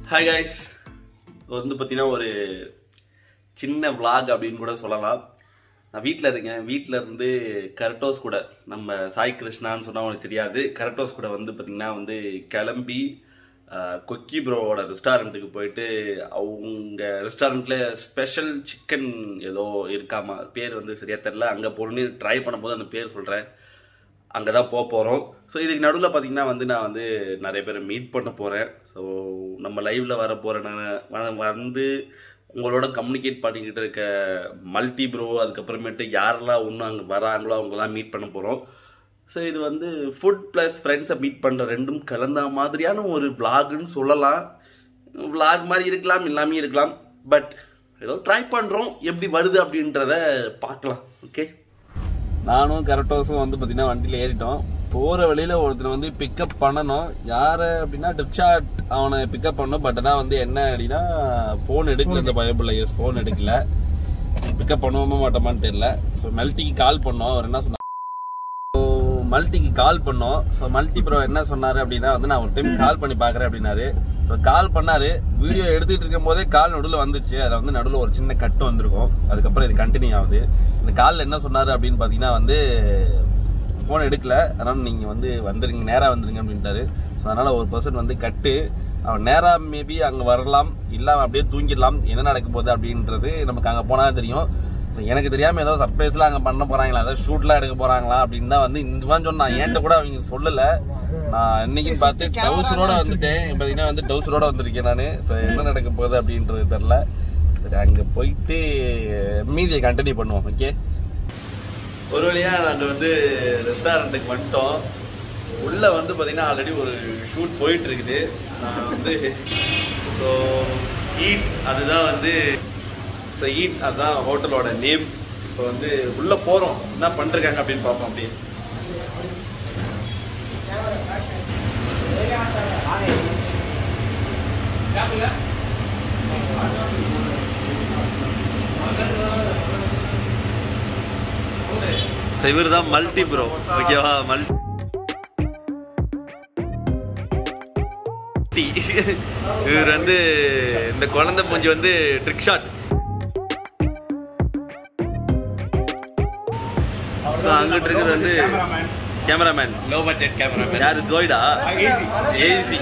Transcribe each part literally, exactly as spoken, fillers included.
Hi guys, வந்து பார்த்தீங்கன்னா ஒரு சின்ன vlog அப்படின்னு கூட சொல்லலாம். நான் வீட்டில் இருக்கேன். வீட்டில் இருந்து கரட்டோஸ் கூட, நம்ம சாய் கிருஷ்ணான்னு சொன்னால் உங்களுக்கு தெரியாது, கரட்டோஸ் கூட வந்து பார்த்திங்கன்னா வந்து கிளம்பி கொக்கி ப்ரோவோட ரெஸ்டாரண்ட்டுக்கு போயிட்டு அவங்க ரெஸ்டாரண்ட்டில் ஸ்பெஷல் சிக்கன் ஏதோ இருக்காமா, பேர் வந்து சரியாக தெரில. அங்கே போகணுன்னு ட்ரை பண்ணும்போது அந்த பேர் சொல்கிறேன், அங்கே தான் போக போகிறோம். ஸோ இதுக்கு நடுவில் பார்த்திங்கன்னா வந்து நான் வந்து நிறைய பேரை மீட் பண்ண போகிறேன். ஸோ நம்ம லைவில் வர போகிறேன். நான் வந்து உங்களோட கம்யூனிகேட் பண்ணிக்கிட்டு இருக்க மல்டி ப்ரோ, அதுக்கப்புறமேட்டு யாரெல்லாம் இன்னும் அங்கே வராங்களோ அவங்களாம் மீட் பண்ண போகிறோம். ஸோ இது வந்து ஃபுட் ப்ளஸ் ஃப்ரெண்ட்ஸை மீட் பண்ணுற ரெண்டும் கலந்த மாதிரியான ஒரு விலாகுன்னு சொல்லலாம். விலாக் மாதிரி இருக்கலாம், இல்லாமல் இருக்கலாம். பட் ஏதோ ட்ரை பண்ணுறோம், எப்படி வருது அப்படின்றத பார்க்கலாம். ஓகே, நானும் கரெக்டோஸும் வந்து பார்த்தீங்கன்னா வண்டியில் ஏறிட்டோம். போகிற வழியில் ஒருத்தனை வந்து பிக்கப் பண்ணணும். யார் அப்படின்னா ட்ரிக்ஷாட் அவனை பிக்கப் பண்ணணும். பட் ஆனால் வந்து என்ன அப்படின்னா ஃபோன் எடுக்கல, இந்த பயபிள் எஸ் ஃபோன் எடுக்கல. பிக்கப் பண்ணுவோமா மாட்டோமான்னு தெரியல. ஸோ மல்டிக்கு கால் பண்ணோம். அவர் என்ன சொன்னார், ஸோ மல்டிக்கு கால் பண்ணோம். ஸோ மல்டி ப்ரோ என்ன சொன்னார் அப்படின்னா வந்து நான் ஒரு டைம் கால் பண்ணி பார்க்குறேன் அப்படின்னாரு. ஸோ கால் பண்ணார். வீடியோ எடுத்துகிட்டு இருக்கும் போதே கால் நடுவில் வந்துச்சு. அதில் வந்து நடுவில் ஒரு சின்ன கட்டு வந்திருக்கும். அதுக்கப்புறம் இது கண்டினியூ ஆகுது. இந்த காலில் என்ன சொன்னார் அப்படின்னு பார்த்தீங்கன்னா வந்து ஃபோன் எடுக்கல, அதனால் நீங்கள் வந்து வந்துடுங்க, நேராக வந்துடுங்க அப்படின்ட்டாரு. ஸோ அதனால் ஒரு பர்சன் வந்து கட்டு, அவன் நேராக மேபி அங்கே வரலாம், இல்லை அப்படியே தூங்கிடலாம். என்ன நடக்க போகுது அப்படின்றது நமக்கு அங்கே போனால் தெரியும். எனக்கு தெரியாமல் ஏதோ சர்ப்ரைஸ்லாம் அங்கே பண்ண போகிறாங்களா, ஏதோ ஷூட்லாம் எடுக்க போகிறாங்களா அப்படின்னு தான் வந்து இந்த மாதிரி சொன்னான். என்கிட்ட கூட அவங்க சொல்லலை. நான் இன்னைக்குன்னு பார்த்து டவுசரோட வந்துட்டேன். பார்த்தீங்கன்னா வந்து டவுசரோட வந்திருக்கேன் நான். ஸோ என்ன நடக்க போகுது அப்படின்றது தெரில. சரி, அங்கே போயிட்டு மீதியை கண்டினியூ பண்ணுவோம். ஓகே, ஒரு வழியாக நாங்கள் வந்து ரெஸ்டாரண்ட்டுக்கு வந்துட்டோம். உள்ளே வந்து பார்த்திங்கன்னா ஆல்ரெடி ஒரு ஷூட் போயிட்டுருக்குது. நான் வந்து ஸோ ஈட் அதுதான் வந்து ஸோ ஈட் அதுதான் ஹோட்டலோட நேம். இப்போ வந்து உள்ளே போகிறோம், என்ன பண்ணிருக்காங்க அப்படின்னு பார்ப்போம். அப்படியே இவர் தான் மல்டி ப்ரோ. ஓகேவா, மல்டி இவர் வந்து இந்த குழந்தை பூஞ்சி வந்து ட்ரிக் ஷாட். அங்கிட்டு இருக்கிற வந்து கேமராமேன், லோ பட்ஜெட் கேமராமேன். யாரு, ஜோய்டா ஏசி.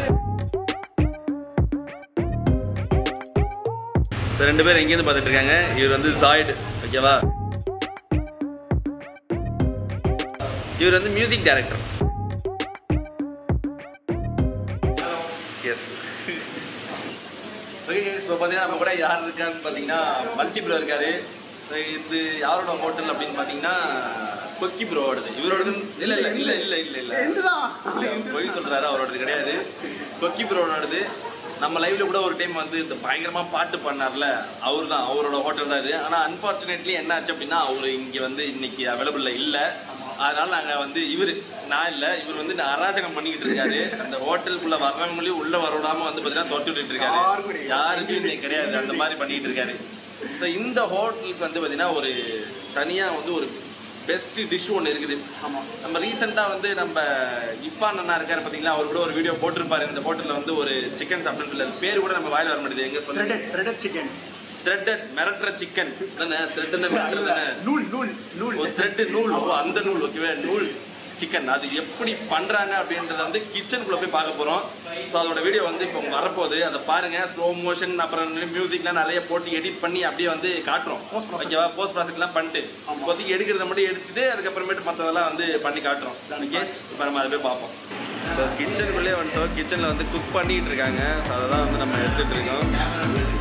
ரெண்டு பேரும் எங்கேருந்து பார்த்துட்டு இருக்காங்க. இவர் வந்து ஜாய்டு. ஓகேவா, இவர் வந்து music director. Yes, okay guys, இப்போ பார்த்தீங்கன்னா நம்ம கூட யார் இருக்கான்னு பார்த்தீங்கன்னா மல்டி ப்ரோ இருக்காரு. இது யாரோட ஹோட்டல் அப்படின்னு பார்த்தீங்கன்னா கொக்கி ப்ரோவோடது. இவரோடது இல்லை இல்லை இல்லை இல்லை இல்லை இல்லை போய் சொல்கிறாரு, அவரோடது கிடையாது. கொக்கி ப்ரோவோடது. நம்ம லைவ்ல கூட ஒரு டைம் வந்து இந்த பயங்கரமாக பாட்டு பண்ணார்ல, அவர் தான், அவரோட ஹோட்டல் தான் இது. ஆனால் அன்ஃபார்ச்சுனேட்லி என்ன ஆச்சு அப்படின்னா அவர் இங்கே வந்து இன்னைக்கு அவைலபிளில் இல்லை. அதனால நாங்கள் வந்து இவர் நான் இல்லை இவர் வந்து அராஜகம் பண்ணிக்கிட்டு இருக்காரு. அந்த ஹோட்டலுக்குள்ளே வர்றவங்களையும் உள்ளே வரவிடாமல் வந்து பார்த்தீங்கன்னா தொட்டு விட்டுட்டு இருக்காரு. யாருக்கும் இன்னைக்கு கிடையாது, அந்த மாதிரி பண்ணிக்கிட்டு இருக்காரு. ஸோ இந்த ஹோட்டலுக்கு வந்து பார்த்தீங்கன்னா ஒரு தனியாக வந்து ஒரு பெஸ்ட் டிஷ் ஒன்று இருக்குது. ஆமாம், நம்ம ரீசெண்டாக வந்து நம்ம இஃபான் அண்ணா இருக்கார் பார்த்தீங்களா, அவர் கூட ஒரு வீடியோ போட்டிருப்பாரு. இந்த ஹோட்டலில் வந்து ஒரு சிக்கன் சாப்பிட்டுன்னு சொல்லி பேர் கூட நம்ம வாயில் வர மாட்டேது. எங்கே த்ரெட்டட் சிக்கன், த்ரெட்டட் மிரட்டுற சிக்கன் தானே, த்ரெட்டட் தானே, நூல் நூல் நூல் த்ரெட்டு நூல், அந்த நூல். ஓகேவா, நூல் சிக்கன் அது எப்படி பண்ணுறாங்க அப்படின்றத வந்து கிச்சனுக்குள்ளே போய் பார்க்க போகிறோம். ஸோ அதோட வீடியோ வந்து இப்போ வரப்போகுது, அதை பாருங்கள். ஸ்லோ மோஷன் அப்புறம் மியூசிக்லாம் நிறைய போட்டு எடிட் பண்ணி அப்படியே வந்து காட்டுறோம். ஓகேவா, போஸ்ட் ப்ராசஸ்லாம் பண்ணிட்டு இப்போதைக்கு எடுக்கிறத மட்டும் எடுத்துட்டு அதுக்கப்புறமேட்டு மற்றதெல்லாம் வந்து பண்ணி காட்டுறோம். ஓகே, இப்போ நம்ம அதை போய் பார்ப்போம். இப்போ கிச்சனுக்குள்ளே வந்துட்டோம். கிச்சனில் வந்து குக் பண்ணிகிட்டு இருக்காங்க. ஸோ அதை தான் வந்து நம்ம எடுத்துகிட்டு இருக்கோம்.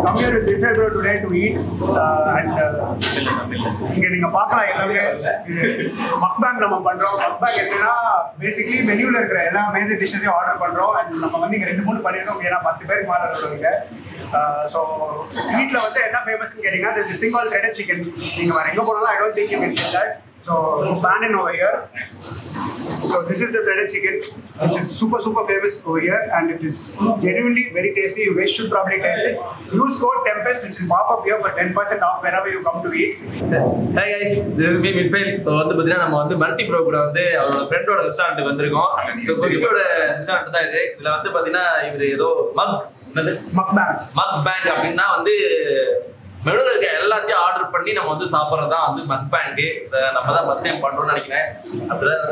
come here with Buffet Bro today to eat uh, and இங்க நீங்க பார்க்கலாம் எல்லாமே மக்பேங் நம்ம பண்றோம். மக்பேங் என்னன்னா பேசிக்கலி மெனுல இருக்கிற எல்லா மேஜர் டிஷ்ஷஸையும் ஆர்டர் பண்றோம். அண்ட் நம்ம வந்து இங்க ரெண்டு மூணு பண்ணிருக்கோம். ஏன்னா பத்து பேருக்கு மேல இருக்கிறவங்க. ஸோ வீட்ல வந்து என்ன ஃபேமஸ்ன்னு கேட்டீங்கன்னா this thing call threaded chicken. நீங்க வேற எங்க போனாலும் I don't think you can get that. So pan in over here. So this is the breaded chicken, which is super super famous over here, and it is genuinely very tasty. You guys should probably taste it. Use code Tempest, which will pop up here for ten percent off wherever you come to eat. Hi guys, this is me Midfield. So வந்து பாத்தீங்கன்னா நம்ம வந்து multi bro கூட வந்து அவரோட ஃப்ரெண்டோட restaurant வந்திருக்கோம். So குக்கியோட restaurant தான் இது. இதுல வந்து பாத்தீங்கன்னா இவர் ஏதோ மக் என்னது மக்பேங் மக்பேங் அப்படின்னா வந்து மெனுல இருக்க எல்லாத்தையும் ஆர்டர் பண்ணி நம்ம வந்து சாப்பிட்றது தான் வந்து மக்பேங்கு. நம்ம தான் ஃபர்ஸ்ட் டைம் பண்றோம்னு நினைக்கிறேன். அப்படிதான்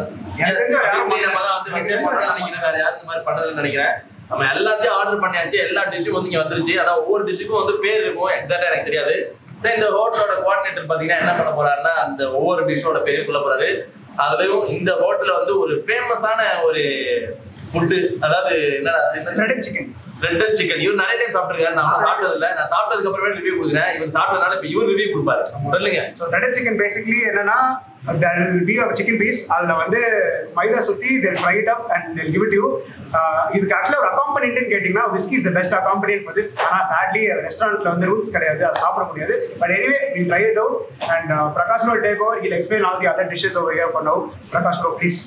நம்ம தான் வந்து ஃபர்ஸ்ட் டைம் பண்றோம்னு நினைக்கிறேன். வேற யாரும் இந்த மாதிரி பண்றதுன்னு நினைக்கிறேன். நம்ம எல்லாத்தையும் ஆர்டர் பண்ணியாச்சு. எல்லா டிஷ்ஷும் வந்து இங்க வந்துருச்சு. ஆனா ஒவ்வொரு டிஷ்ஷுக்கும் வந்து பேர் இருக்கும். எக்ஸாக்டா எனக்கு தெரியாது. இந்த ஹோட்டலோட கோஆர்டினேட்டர் பாத்தீங்கன்னா என்ன பண்ண போறாருன்னா அந்த ஒவ்வொரு டிஷ்ஷோட பேரையும் சொல்ல போறாரு. அதுலயும் இந்த ஹோட்டல்ல வந்து ஒரு ஃபேமஸான ஒரு ஃபுட்டு, அதாவது என்ன த்ரெடட் சிக்கன் த்ரெடட் சிக்கன். இவர் நிறைய டைம் சாப்பிட்டுருக்காரு. நான் சாப்பிட்டது இல்லை. நான் சாப்பிட்டதுக்கு அப்புறமே ரிவ்யூ கொடுக்குறேன். இவர் சாப்பிட்டதுனால இப்போ இவர் ரிவ்யூ கொடுப்பாரு. சொல்லுங்க. ஸோ த்ரெடட் சிக்கன் பேசிக்கலி என்னன்னா there will be a chicken piece. அதுல வந்து மைதா சுத்தி they fry it up and they'll give it to you. இதுக்கு ஆக்சுவலா ஒரு அக்காம்பனியன்ட் கேட்டிங்கன்னா whiskey is the best accompaniment for this. ஆனா sadly ரெஸ்டாரண்ட்ல வந்து ரூல்ஸ் கிடையாது, அதை சாப்பிட முடியாது. But anyway we try it out and uh, Prakash will take over. He'll explain all the other dishes over here for now. Prakash bro, please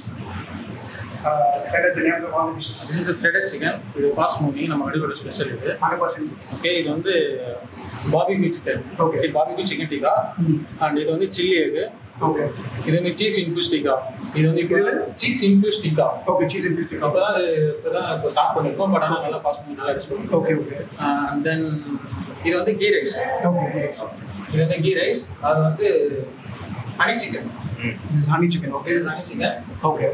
uh, tell us the name of all the dishes. This is the threaded chicken. இது fast movie நம்ம கடையோட special இது. one hundred percent. Okay, இது வந்து barbecue chicken. Okay, இது barbecue chicken tikka. And இது வந்து chilli egg. Okay, இது வந்து சீஸ் இன்ஃப்யூஸ் டிக்கா. இது வந்து இப்போ cheese infuse tikka. Okay, cheese infuse tikka. அப்போ தான் இப்போ தான் இப்போ ஸ்டார்ட் பண்ணியிருக்கோம். பட் ஆனால் நல்லா ஃபாஸ்ட் மூவி நல்லா response. Okay, okay. And then இது வந்து கீ ரைஸ். ஓகே, இது வந்து கீ ரைஸ். அது வந்து honey chicken. this is honey chicken. Okay, இது honey chicken. Okay.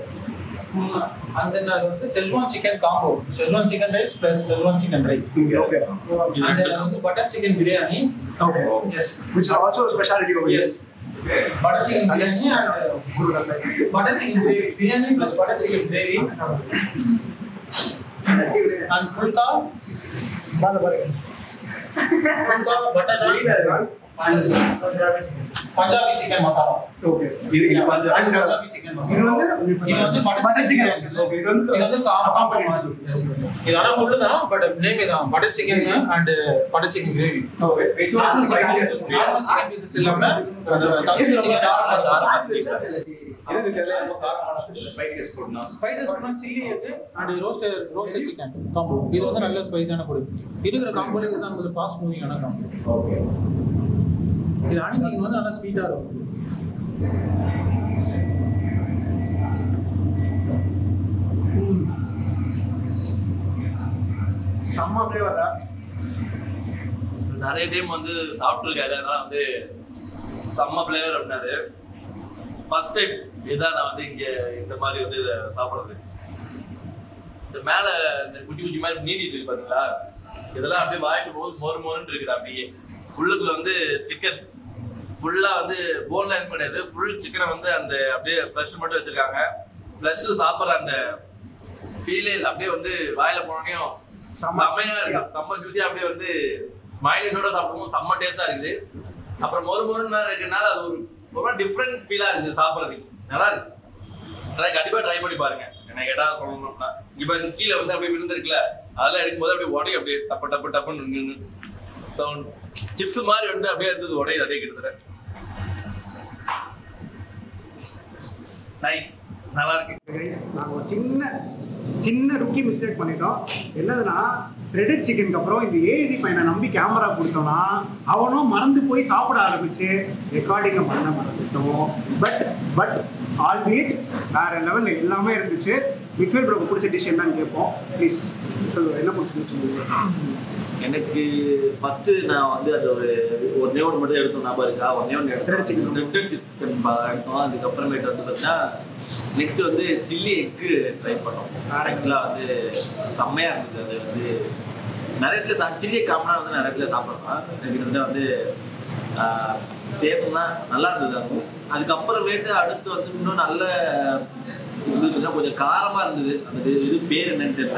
And then அது வந்து schezwan chicken combo. Schezwan chicken rice plus schezwan chicken rice. Okay. And then வந்து butter chicken biryani. Okay. Yes. Which is also a specialty over here. Yes. Butter chicken biryani and butter chicken gravy. Biryani plus butter chicken gravy. And fulka. Fulka butter naan. And Punjabi chicken masala. Okay. இது And Punjabi Punjabi chicken masala. இது வந்து இது வந்து butter chicken. Okay. இது வந்து இது வந்து combo. இது ஆனா ஃபுல்லு தான், பட் நேம் இதான் butter chicken and butter chicken gravy. Okay. It's not spicy. Normal chicken pieces இல்லாம தந்தூரி சிக்கன் நார்மல் நார்மல் இது தெரியல காரமான ஸ்பைசஸ் ஃபுட்னா ஸ்பைசஸ் ஃபுட்னா சில்லி இருக்கு and roasted roasted chicken combo. இது வந்து நல்ல ஸ்பைஸான ஃபுட். இருக்கிற காம்போல இதுதான் நமக்கு ஃபாஸ்ட் மூவிங்கான காம்போ. ஓகே. இது ஹனி சிக்கன் வந்து நல்லா ஸ்வீட்டா இருக்கும். செம்ம ஃப்ளேவரா. நிறைய டைம் வந்து சாப்பிட்டுருக்காரு. அதனால வந்து செம்ம ஃப்ளேவர் அப்படின்னாரு. ஃபர்ஸ்ட் டைம் இதான் நான் வந்து இங்கே இந்த மாதிரி வந்து இதை சாப்பிட்றது. இந்த மேலே இந்த குட்டி குட்டி மாதிரி நீடிட்டு இருக்கு பார்த்தீங்களா, இதெல்லாம் அப்படியே வாய்க்கு போது மொறு மொறுன்னு இருக்குது. அப்படியே உள்ளுக்குள்ள வந்து சிக்கன் ஃபுல்லாக வந்து போன்லாம் கிடையாது, ஃபுல் சிக்கனை வந்து அந்த அப்படியே ஃப்ரெஷ் மட்டும் வச்சுருக்காங்க. ப்ளஸ் சாப்பிட்ற அந்த ஃபீலே அப்படியே வந்து வாயில போனோடனையும் செம்மையா இருக்கு. செம்ம ஜூஸியா அப்படியே வந்து மைனஸோட சாப்பிடும்போது செம்ம டேஸ்டா இருக்குது. அப்புறம் மொறு மொறுன்னு வேற இருக்கனால அது ஒரு ரொம்ப டிஃப்ரெண்ட் ஃபீலா இருக்குது சாப்பிட்றதுக்கு. நல்லா இருக்கு. ட்ரை கண்டிப்பா ட்ரை பண்ணி பாருங்க. என்ன கேட்டா சொல்லணும்னா இப்ப கீழே வந்து அப்படியே விழுந்திருக்குல்ல, அதெல்லாம் எடுக்கும்போது அப்படியே உடையும், அப்படியே டப்பு டப்பு டப்புன்னு நின்று சவுண்ட் சிப்ஸ் மாதிரி வந்து அப்படியே இருந்தது, உடையுது அதே கிட்டத்தட்ட. நைஸ், நல்லா இருக்கு. நாங்கள் ஒரு சின்ன சின்ன ருக்கி மிஸ்டேக் பண்ணிட்டோம். என்னதுன்னா த்ரெடட் சிக்கனுக்கு அப்புறம் இந்த ஏசி பையனை நம்பி கேமரா கொடுத்தோம்னா அவனும் மறந்து போய் சாப்பிட ஆரம்பிச்சு ரெக்கார்டிங்கை பண்ண மறந்துட்டோம். பட் பட் ஆல்பீட் வேற லெவல் எல்லாமே இருந்துச்சு. மிட்ஃபீல்ட் ப்ரோக்கு பிடிச்ச டிஷ் என்னன்னு கேட்போம். ப்ளீஸ் சொல்லுங்கள், என்ன பிடிச்சி சொல்லுங்க. எனக்கு ஃபர்ஸ்ட் நான் வந்து அது ஒரு ஒன்னே ஒன்று மட்டும் எடுத்தோம். ஞாபகம் இருக்கா? ஒன்னே ஒன்று எடுத்தோம், சிக்கன் த்ரெட்டட் சிக்கன் எடுத்தோம். அதுக்கப்புறமேட்டு வந்து பார்த்தீங்கன்னா நெக்ஸ்ட் வந்து சில்லி எக்கு ட்ரை பண்ணோம். ஆக்சுவலாக வந்து செம்மையாக இருந்தது. அது வந்து நிறைய இடத்துல சா சில்லி காமனாக வந்து நிறைய இடத்துல சாப்பிட்றோம். கிட்டத்தட்ட வந்து சேஃப்னா நல்லா இருந்தது. அது அதுக்கப்புறமேட்டு அடுத்து வந்து இன்னும் நல்ல இது கொஞ்சம் காரமாக இருந்தது. அந்த இது பேர் என்னன்னு தெரியல.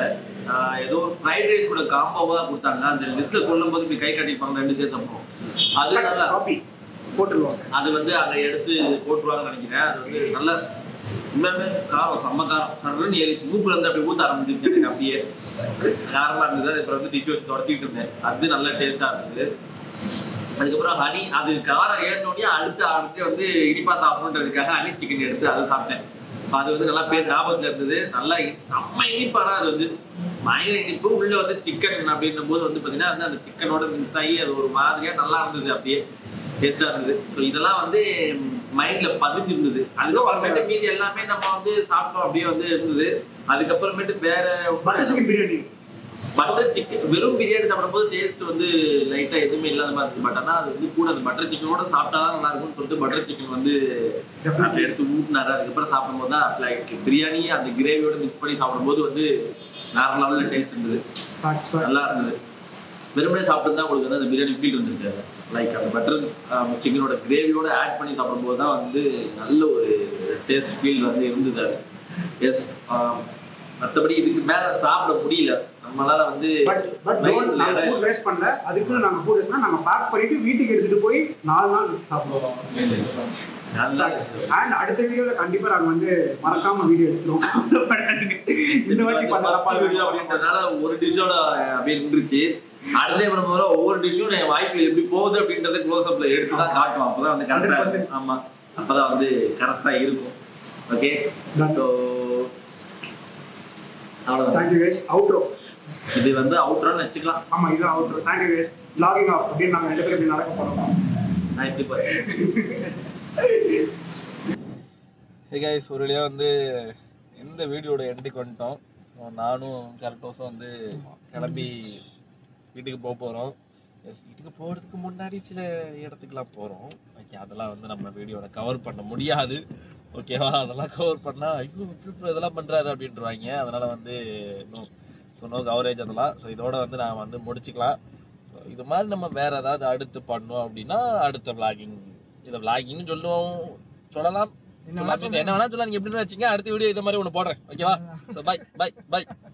ஏதோ ஒரு ஃப்ரைட் ரைஸ் கூட காம்போவாக கொடுத்தாங்க. அந்த லிஸ்ட்டில் சொல்லும் போது இப்படி கை கட்டிப்பாங்க ரெண்டு சேர்த்து சாப்பிடுவோம். அது நல்லா போட்டுருவாங்க. அது வந்து அதை எடுத்து போட்டுருவாங்கன்னு நினைக்கிறேன். அது வந்து நல்ல உண்மையுமே காரம் செம்ம காரம் சடன்னு ஏறிச்சு மூக்குல இருந்து அப்படி ஊற்ற ஆரம்பிச்சிருச்சு எனக்கு. அப்படியே காரமாக இருந்தது. அப்புறம் வந்து டிஷ்யூ வச்சு தொடச்சிக்கிட்டு இருந்தேன். அது நல்ல டேஸ்ட்டாக இருந்தது. அதுக்கப்புறம் ஹனி அது காரம் ஏறினோடனே அடுத்து அடுத்து வந்து இனிப்பா சாப்பிடணுன்றதுக்காக ஹனி சிக்கன் எடுத்து அதை சாப்பிட்டேன். அது வந்து நல்லா பேர் ஞாபகத்தில் இருந்தது. நல்லா செம்ம இனிப்பானா அது வந்து பயங்கர இனிப்பு. உள்ள வந்து சிக்கன் அப்படின்னும் போது வந்து பார்த்தீங்கன்னா வந்து அந்த சிக்கனோட மிக்ஸ் ஆகி அது ஒரு மாதிரியா நல்லா இருந்தது. அப்படியே டேஸ்டா இருந்தது. ஸோ இதெல்லாம் வந்து மைண்ட்ல பதிஞ்சிருந்தது. அதுக்கப்புறமேட்டு மீதி எல்லாமே நம்ம வந்து சாப்பிட்டோம் அப்படியே வந்து இருந்தது. அதுக்கப்புறமேட்டு வேற butter chicken biryani butter chicken வெறும் பிரியாணி சாப்பிடும் போது டேஸ்ட் வந்து லைட்டா எதுவுமே இல்லாத மாதிரி இருக்கு. பட் ஆனால் அது வந்து கூட அந்த பட்டர் சிக்கனோட சாப்பிட்டாதான் நல்லா இருக்கும்னு சொல்லிட்டு பட்டர் சிக்கன் வந்து அப்படி எடுத்து ஊட்டினாரு. அதுக்கப்புறம் சாப்பிடும் போது தான் லைக் பிரியாணி அந்த கிரேவியோட மிக்ஸ் பண்ணி சாப்பிடும்போது வந்து வேற லெவலில் டேஸ்ட் இருந்தது. நல்லா இருந்தது. வெறுமனே சாப்பிட்டு தான் உங்களுக்கு வந்து அந்த பிரியாணி ஃபீல் இருந்திருக்காரு. லைக் அந்த பட்டர் சிக்கனோட கிரேவியோட ஆட் பண்ணி சாப்பிடும்போது தான் வந்து நல்ல ஒரு டேஸ்ட் ஃபீல் வந்து இருந்தது. அது எஸ். மற்றபடி இதுக்கு மேல சாப்பிட முடியல நம்மளால வந்து. ஃபுட் வேஸ்ட் பண்ணல. அதுக்கு நாங்க ஃபுட் வேஸ்ட்னா நாங்க பேக் பண்ணிட்டு வீட்டுக்கு எடுத்துட்டு போய் நாலு நாள் வச்சு சாப்பிடுவோம். அண்ட் அடுத்த வீடியோல கண்டிப்பா நாங்க வந்து மறக்காம வீடியோ எடுத்துருவோம். இந்த வாட்டி பண்ண வீடியோ அப்படின்றதுனால ஒரு டிஷ்ஷோட அப்படியே இருந்துச்சு. அடுத்த பண்ணும்போது ஒவ்வொரு டிஷ்ஷும் என் வாய்ப்புல எப்படி போகுது அப்படின்றத க்ளோஸ் அப்ல எடுத்து தான் காட்டுவோம். அப்பதான் வந்து கரெக்டா. ஆமா அப்பதான் வந்து கரெக்டா இருக்கும். ஓகே ஸோ அவ்வளவுதான். Thank you guys. அவுட்ரோ இது வந்து அவுட்ரோன்னு வச்சுக்கலாம். ஆமா இது outro. Thank you guys. Logging off அப்படின்னு நாங்க ரெண்டு பேரும் இப்படி நடக்க போறோம். நான் எப்படி பார்த்தேன். ஹே கைஸ், ஒரு வழியாக வந்து இந்த வீடியோட எண்டுக்கு வந்துட்டோம். நானும் கரெக்டோஸும் வந்து கிளம்பி வீட்டுக்கு போக போகிறோம். எஸ், வீட்டுக்கு போகிறதுக்கு முன்னாடி சில இடத்துக்குலாம் போகிறோம். ஓகே, அதெல்லாம் வந்து நம்ம வீடியோட கவர் பண்ண முடியாது. ஓகேவா? அதெல்லாம் கவர் பண்ணால் ஐயோ இப்படி இதெல்லாம் பண்ணுறாரு அப்படின்றாங்க. அதனால் வந்து நோ ஸோ நோ கவரேஜ் அதெல்லாம். ஸோ இதோட வந்து நான் வந்து முடிச்சுக்கலாம். ஸோ இது மாதிரி நம்ம வேறு ஏதாவது அடுத்து பண்ணோம் அப்படின்னா அடுத்த விளாகிங் இதை விளாகிங்னு சொல்லுவோம் சொல்லலாம். என்ன வேணா சொல்லலாம். நீங்கள் எப்படின்னு வச்சுங்க. அடுத்த வீடியோ இதை மாதிரி ஒன்று போடுறேன். ஓகேவா? So bye bye by.